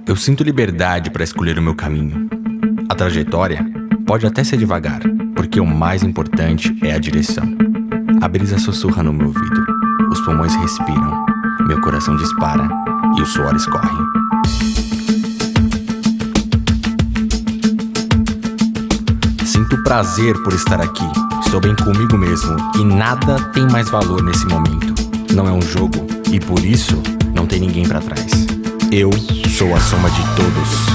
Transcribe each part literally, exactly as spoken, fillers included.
Eu sinto liberdade para escolher o meu caminho. A trajetória pode até ser devagar, porque o mais importante é a direção. A brisa sussurra no meu ouvido, os pulmões respiram, meu coração dispara e o suor escorre. Sinto prazer por estar aqui, estou bem comigo mesmo e nada tem mais valor nesse momento. Não é um jogo e por isso não tem ninguém pra trás. Eu sou a soma de todos.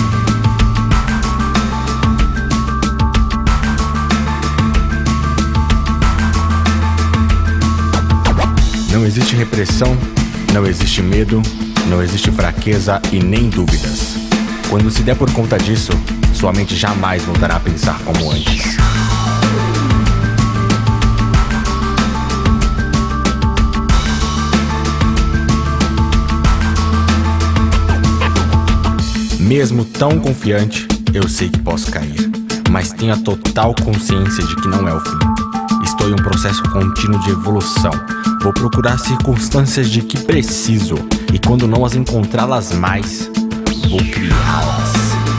Não existe repressão, não existe medo, não existe fraqueza e nem dúvidas. Quando se der por conta disso, sua mente jamais voltará a pensar como antes. Mesmo tão confiante, eu sei que posso cair, mas tenho a total consciência de que não é o fim. Estou em um processo contínuo de evolução. Vou procurar circunstâncias de que preciso, e quando não as encontrá-las mais, vou criá-las.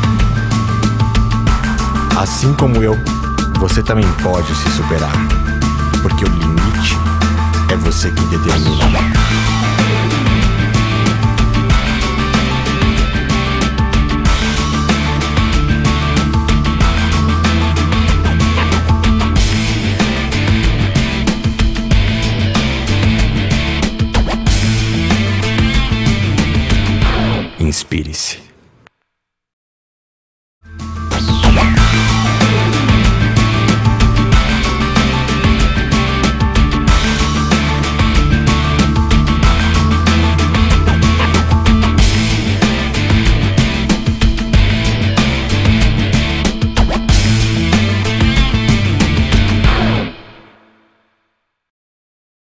Assim como eu, você também pode se superar, porque o limite é você quem determina.